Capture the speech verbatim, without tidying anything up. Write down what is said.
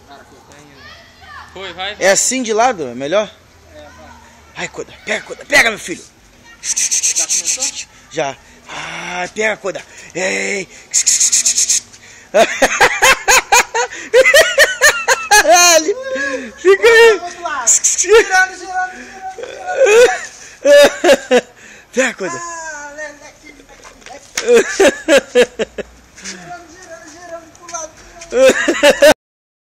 Foi, vai. É assim de lado? É melhor? É, vai. Ai, Koda, pega, Koda, pega, meu filho. Já começou? Já. Ah, pega, Koda. Ei. Fica aí. Girando, girando, girando. Pega, Koda. Ah, leque, leque. Girando, girando, girando pro lado.